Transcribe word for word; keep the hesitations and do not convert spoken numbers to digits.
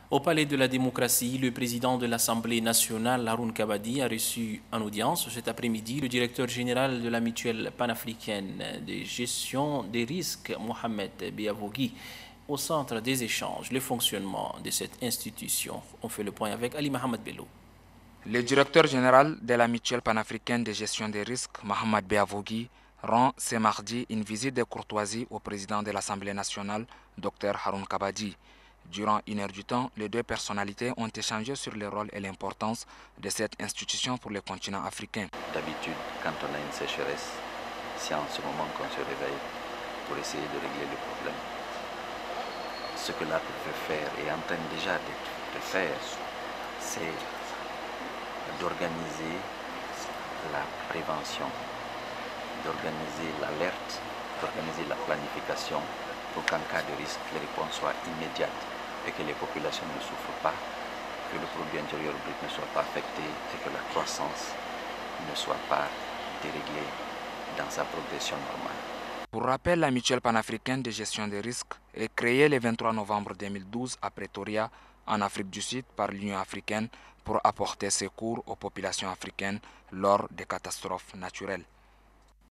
Au Palais de la démocratie, le président de l'Assemblée nationale, Haroun Kabadi, a reçu en audience cet après-midi le directeur général de la mutuelle panafricaine de gestion des risques, Mohamed Biavogui. Au centre des échanges, le fonctionnement de cette institution. On fait le point avec Ali Mohamed Bello. Le directeur général de la mutuelle panafricaine de gestion des risques, Mohamed Biavogui, rend ce mardi une visite de courtoisie au président de l'Assemblée nationale, Dr Haroun Kabadi. Durant une heure du temps, les deux personnalités ont échangé sur le rôle et l'importance de cette institution pour le continent africain. D'habitude, quand on a une sécheresse, c'est en ce moment qu'on se réveille pour essayer de régler le problème. Ce que l'A P peut faire et est en train déjà de faire, c'est d'organiser la prévention, d'organiser l'alerte, d'organiser la planification pour qu'en cas de risque, les réponses soient immédiates et que les populations ne souffrent pas, que le produit intérieur brut ne soit pas affecté et que la croissance ne soit pas déréglée dans sa progression normale. Pour rappel, la mutuelle panafricaine de gestion des risques est créée le vingt-trois novembre deux mille douze à Pretoria, en Afrique du Sud, par l'Union africaine pour apporter secours aux populations africaines lors des catastrophes naturelles.